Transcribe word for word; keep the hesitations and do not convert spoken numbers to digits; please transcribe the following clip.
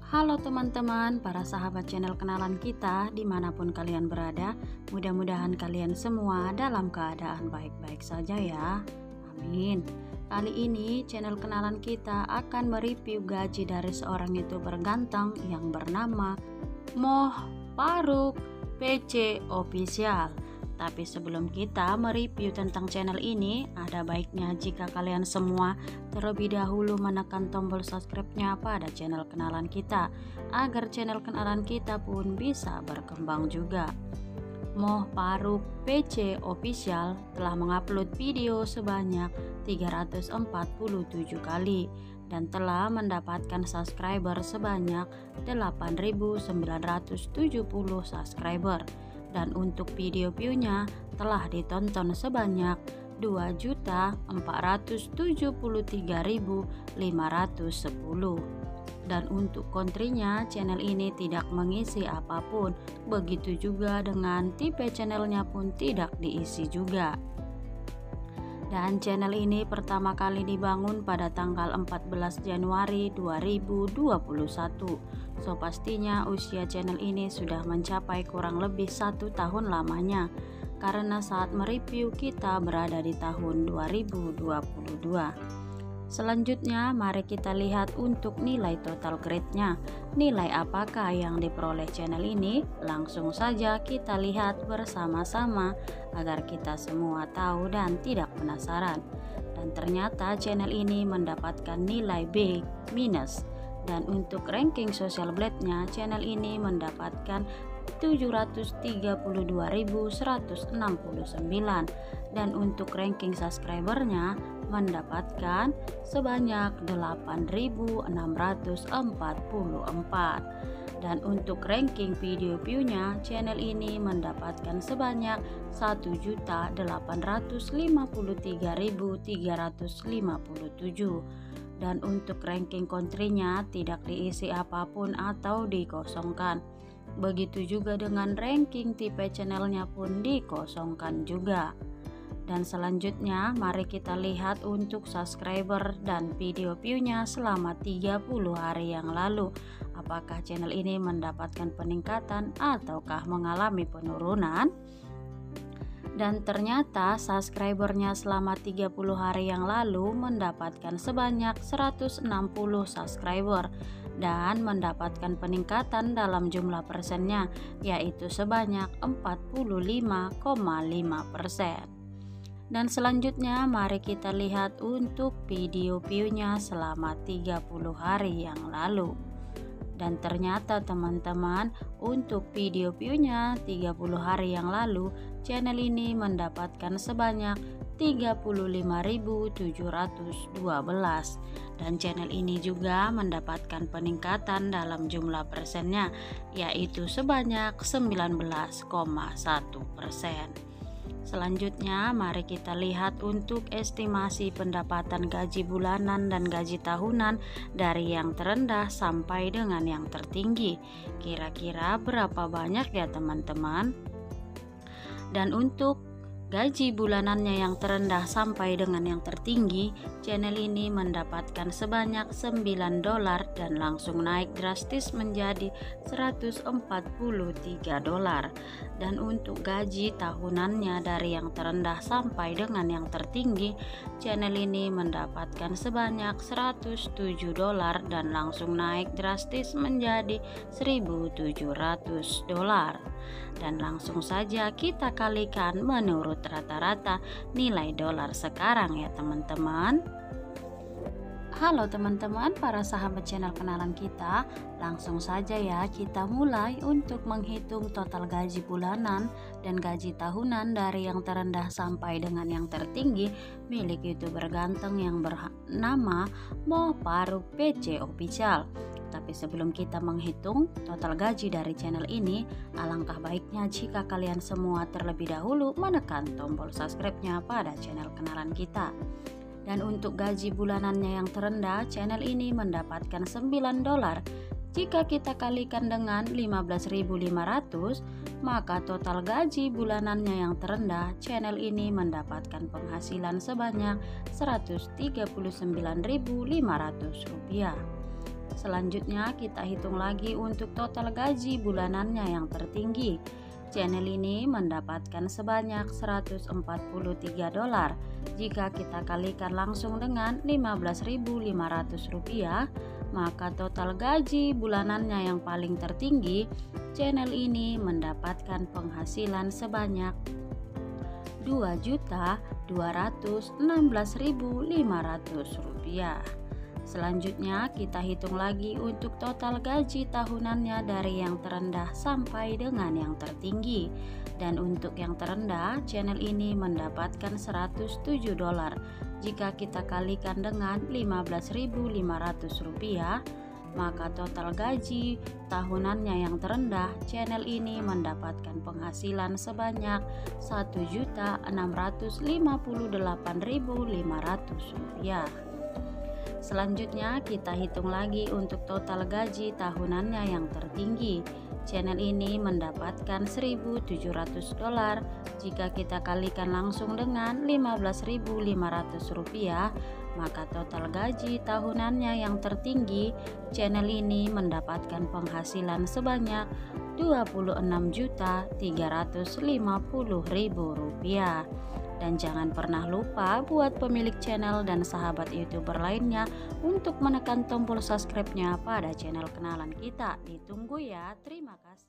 Halo teman-teman, para sahabat channel kenalan kita dimanapun kalian berada. Mudah-mudahan kalian semua dalam keadaan baik-baik saja ya. Amin. Kali ini channel kenalan kita akan mereview gaji dari seorang youtuber ganteng yang bernama Moh Faruk P C Official. Tapi sebelum kita mereview tentang channel ini, ada baiknya jika kalian semua terlebih dahulu menekan tombol subscribe-nya pada channel kenalan kita, agar channel kenalan kita pun bisa berkembang juga. Moh Faruk P C Official telah mengupload video sebanyak tiga ratus empat puluh tujuh kali dan telah mendapatkan subscriber sebanyak delapan ribu sembilan ratus tujuh puluh subscriber. Dan untuk video view-nya telah ditonton sebanyak dua juta empat ratus tujuh puluh tiga ribu lima ratus sepuluh. Dan untuk kontrinya, channel ini tidak mengisi apapun. Begitu juga dengan tipe channelnya pun tidak diisi juga. Dan channel ini pertama kali dibangun pada tanggal empat belas Januari dua ribu dua puluh satu. So pastinya usia channel ini sudah mencapai kurang lebih satu tahun lamanya, karena saat mereview kita berada di tahun dua ribu dua puluh dua. Selanjutnya mari kita lihat untuk nilai total grade-nya. Nilai apakah yang diperoleh channel ini? Langsung saja kita lihat bersama-sama agar kita semua tahu dan tidak penasaran. Dan ternyata channel ini mendapatkan nilai B minus. Dan untuk ranking social blade-nya, channel ini mendapatkan tujuh ratus tiga puluh dua ribu seratus enam puluh sembilan. Dan untuk ranking subscribernya mendapatkan sebanyak delapan ribu enam ratus empat puluh empat. Dan untuk ranking video view-nya, channel ini mendapatkan sebanyak satu juta delapan ratus lima puluh tiga ribu tiga ratus lima puluh tujuh. Dan untuk ranking kontrinya tidak diisi apapun atau dikosongkan. Begitu juga dengan ranking tipe channelnya pun dikosongkan juga. Dan selanjutnya mari kita lihat untuk subscriber dan video view-nya selama tiga puluh hari yang lalu. Apakah channel ini mendapatkan peningkatan ataukah mengalami penurunan? Dan ternyata subscribernya selama tiga puluh hari yang lalu mendapatkan sebanyak seratus enam puluh subscriber dan mendapatkan peningkatan dalam jumlah persennya, yaitu sebanyak empat puluh lima koma lima persen. Dan selanjutnya mari kita lihat untuk video view-nya selama tiga puluh hari yang lalu. Dan ternyata teman-teman, untuk video view-nya tiga puluh hari yang lalu, channel ini mendapatkan sebanyak tiga puluh lima ribu tujuh ratus dua belas. Dan channel ini juga mendapatkan peningkatan dalam jumlah persennya, yaitu sebanyak sembilan belas koma satu persen. Selanjutnya mari kita lihat untuk estimasi pendapatan gaji bulanan dan gaji tahunan dari yang terendah sampai dengan yang tertinggi. Kira-kira berapa banyak ya teman-teman? Dan untuk gaji bulanannya yang terendah sampai dengan yang tertinggi, channel ini mendapatkan sebanyak sembilan dolar dan langsung naik drastis menjadi seratus empat puluh tiga dolar. Dan untuk gaji tahunannya dari yang terendah sampai dengan yang tertinggi, channel ini mendapatkan sebanyak seratus tujuh dolar dan langsung naik drastis menjadi seribu tujuh ratus dolar. Dan langsung saja kita kalikan menurut rata-rata nilai dolar sekarang ya teman-teman. Halo teman-teman, para sahabat channel kenalan kita. Langsung saja ya kita mulai untuk menghitung total gaji bulanan dan gaji tahunan dari yang terendah sampai dengan yang tertinggi milik youtuber ganteng yang bernama Moh Faruk P C Official. Tapi sebelum kita menghitung total gaji dari channel ini, alangkah baiknya jika kalian semua terlebih dahulu menekan tombol subscribe-nya pada channel kenalan kita. Dan untuk gaji bulanannya yang terendah, channel ini mendapatkan sembilan dolar. Jika kita kalikan dengan lima belas ribu lima ratus, maka total gaji bulanannya yang terendah, channel ini mendapatkan penghasilan sebanyak seratus tiga puluh sembilan ribu lima ratus rupiah. Selanjutnya kita hitung lagi untuk total gaji bulanannya yang tertinggi. Channel ini mendapatkan sebanyak seratus empat puluh tiga dolar. Jika kita kalikan langsung dengan lima belas ribu lima ratus rupiah, maka total gaji bulanannya yang paling tertinggi, channel ini mendapatkan penghasilan sebanyak dua juta dua ratus enam belas ribu lima ratus rupiah. Selanjutnya kita hitung lagi untuk total gaji tahunannya dari yang terendah sampai dengan yang tertinggi. Dan untuk yang terendah, channel ini mendapatkan seratus tujuh dolar. Jika kita kalikan dengan lima belas ribu lima ratus rupiah, maka total gaji tahunannya yang terendah, channel ini mendapatkan penghasilan sebanyak satu juta enam ratus lima puluh delapan ribu lima ratus rupiah. Selanjutnya kita hitung lagi untuk total gaji tahunannya yang tertinggi. Channel ini mendapatkan seribu tujuh ratus dolar. Jika kita kalikan langsung dengan lima belas ribu lima ratus rupiah, maka total gaji tahunannya yang tertinggi, channel ini mendapatkan penghasilan sebanyak dua puluh enam juta tiga ratus lima puluh ribu rupiah. Dan jangan pernah lupa buat pemilik channel dan sahabat YouTuber lainnya untuk menekan tombol subscribe-nya pada channel kenalan kita. Ditunggu ya. Terima kasih.